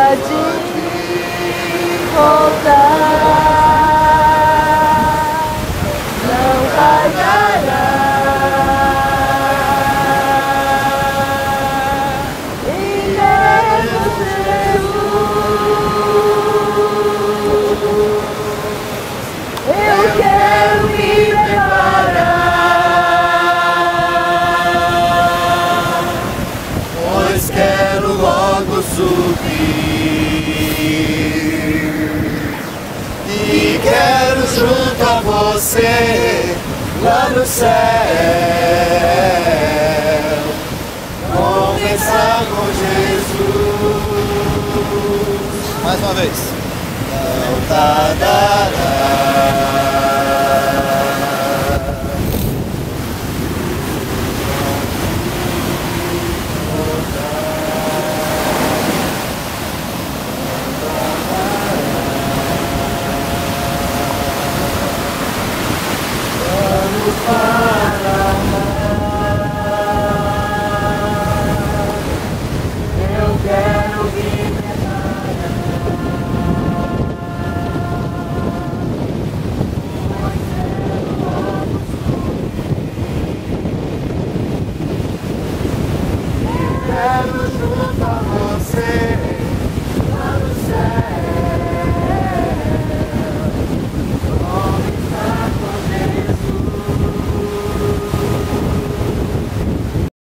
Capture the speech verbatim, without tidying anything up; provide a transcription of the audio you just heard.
de voltar, não pagará. E mesmo Jesus, eu quero me preparar, pois quero logo subir e quero junto a você lá no céu conversar com Jesus. Mais uma vez. Não tardará.